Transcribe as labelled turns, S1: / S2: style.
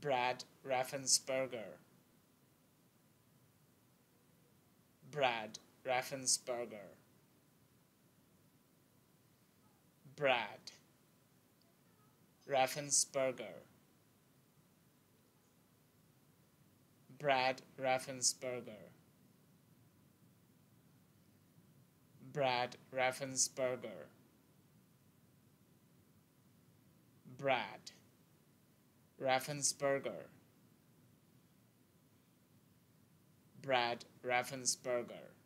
S1: Brad Raffensperger. Brad Raffensperger. Brad Raffensperger. Brad Raffensperger. Brad Raffensperger. Brad Raffensperger. Brad Raffensperger.